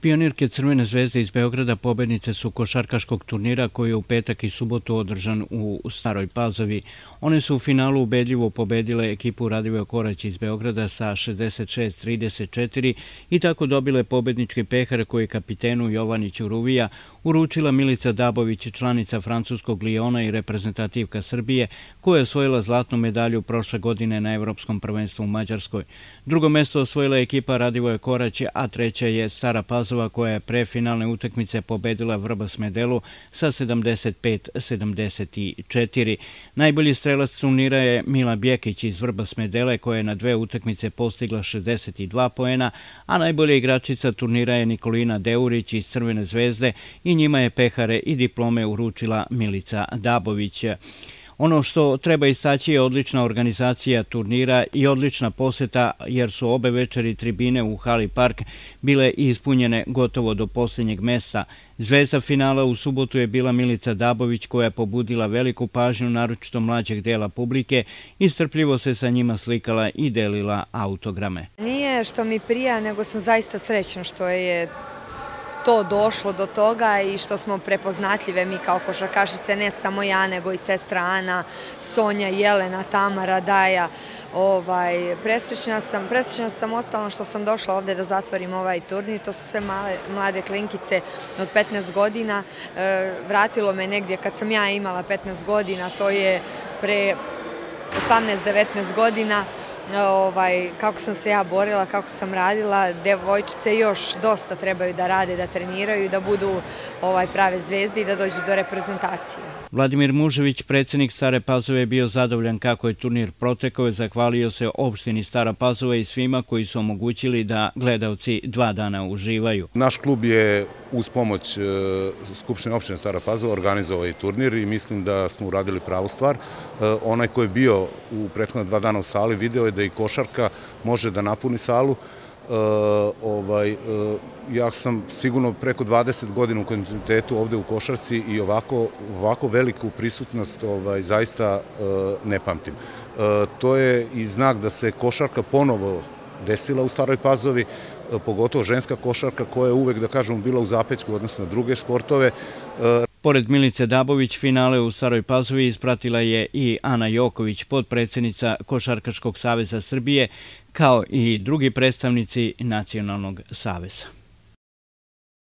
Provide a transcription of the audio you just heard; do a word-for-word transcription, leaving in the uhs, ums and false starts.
Pionirke Crvene zvezde iz Beograda pobednice su košarkaškog turnira koji je u petak i subotu održan u Staroj Pazovi. One su u finalu ubedljivo pobedile ekipu Radivoja Korać iz Beograda sa šezdeset šest trideset četiri i tako dobile pobednički pehar koji je kapitenu Jovaniću Ruvija uručila Milica Dabović, članica francuskog Liona i reprezentativka Srbije, koja je osvojila zlatnu medalju prošle godine na Evropskom prvenstvu u Mađarskoj. Drugo mesto osvojila ekipa Radivoja Korać, a treća je Stara Pazova koja je pre finalne utakmice pobedila Vrbas-Medelu sa sedamdeset pet sedamdeset četiri. Najbolji strelac turnira je Mila Bjekić iz Vrbas-Medele koja je na dve utakmice postigla šezdeset dva poena, a najbolja igračica turnira je Nikolina Deurić iz Crvene zvezde i njima je pehare i diplome uručila Milica Dabović. Ono što treba istaći je odlična organizacija turnira i odlična poseta jer su obe večeri tribine u Hali Park bile ispunjene gotovo do posljednjeg mesta. Zvezda finala u subotu je bila Milica Dabović koja je pobudila veliku pažnju naročito mlađeg dela publike i strpljivo se sa njima slikala i delila autograme. Nije što mi prija, nego sam zaista srećna što je to došlo do toga i što smo prepoznatljive mi kao košarkašice, ne samo ja, nego i sestra Ana, Sonja, Jelena, Tamara, Daja. Ovaj, presrećna sam, presrećna sam ostalom što sam došla ovde da zatvorim ovaj turnir. To su sve male, mlade klinkice od petnaest godina. E, vratilo me negdje kad sam ja imala petnaest godina, to je pre osamnaest devetnaest godina. Ovaj, kako sam se ja borila, kako sam radila, devojčice još dosta trebaju da rade, da treniraju, da budu ovaj, prave zvezde i da dođu do reprezentacije. Vladimir Mužević, predsjednik Stare Pazove, je bio zadovoljan kako je turnir protekao i zahvalio se opštini Stara Pazova i svima koji su omogućili da gledaoci dva dana uživaju. Naš klub je uz pomoć Skupštine opštine Stara Pazova organizovao i turnir i mislim da smo uradili pravu stvar. Onaj ko je bio u prethodna dva dana u sali video je da i košarka može da napuni salu. Ja sam sigurno preko dvadeset godina u kontinuitetu ovde u košarci i ovako veliku prisutnost zaista ne pamtim. To je i znak da se košarka ponovo desila u Staroj Pazovi, pogotovo ženska košarka koja je uvek, da kažemo, bila u zapećku odnosno na druge sportove. Pored Milice Dabović, finale u Staroj Pazovi ispratila je i Ana Joković, potpredsjednica Košarkaškog saveza Srbije, kao i drugi predstavnici Nacionalnog saveza.